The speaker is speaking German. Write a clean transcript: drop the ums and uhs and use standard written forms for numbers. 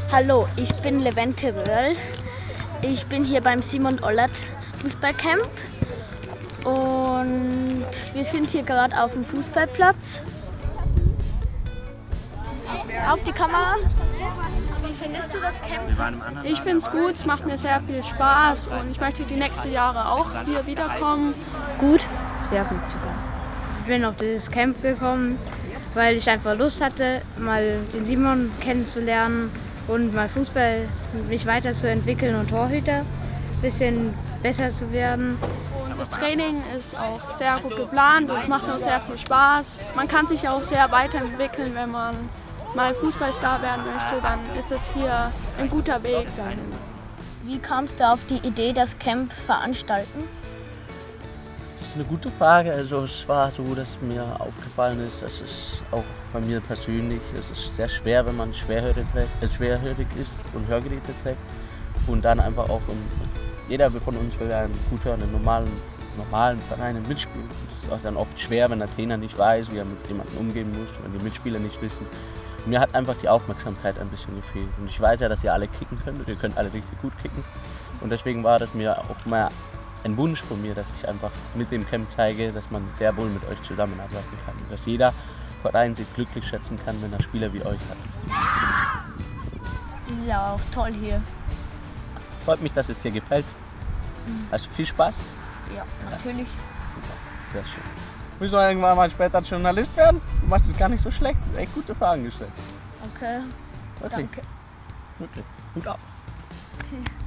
Hallo, ich bin Levente Röhrl. Ich bin hier beim Simon Ollert Fußballcamp und wir sind hier gerade auf dem Fußballplatz. Auf die Kamera. Wie findest du das Camp? Ich finde es gut, es macht mir sehr viel Spaß und ich möchte die nächsten Jahre auch hier wiederkommen. Gut? Sehr gut sogar. Ich bin auf dieses Camp gekommen, weil ich einfach Lust hatte, mal den Simon kennenzulernen und mal Fußball mich weiterzuentwickeln und Torhüter ein bisschen besser zu werden. Und das Training ist auch sehr gut geplant und es macht auch sehr viel Spaß. Man kann sich auch sehr weiterentwickeln, wenn man mal Fußballstar werden möchte, dann ist das hier ein guter Weg. Wie kamst du auf die Idee, das Camp veranstalten? Das ist eine gute Frage. Also es war so, dass mir aufgefallen ist, dass es auch bei mir persönlich, es ist sehr schwer, wenn man schwerhörig ist und Hörgeräte trägt und dann einfach auch jeder von uns will einen gut hören, einen normalen Verein mitspielen. Es ist auch dann oft schwer, wenn der Trainer nicht weiß, wie er mit jemandem umgehen muss, wenn die Mitspieler nicht wissen. Mir hat einfach die Aufmerksamkeit ein bisschen gefehlt. Und ich weiß ja, dass ihr alle kicken könnt und ihr könnt alle richtig gut kicken. Und deswegen war das mir auch mal ein Wunsch von mir, dass ich einfach mit dem Camp zeige, dass man sehr wohl mit euch zusammenarbeiten kann. Dass jeder Verein sich glücklich schätzen kann, wenn er Spieler wie euch hat. Das ist ja auch toll hier. Freut mich, dass es dir gefällt. Hast du viel Spaß? Ja, natürlich. Ja, sehr schön. Willst du irgendwann mal später Journalist werden? Du machst das gar nicht so schlecht. Du hast echt gute Fragen gestellt. Okay. Wirklich. Danke. Wirklich. Gut ab. Okay.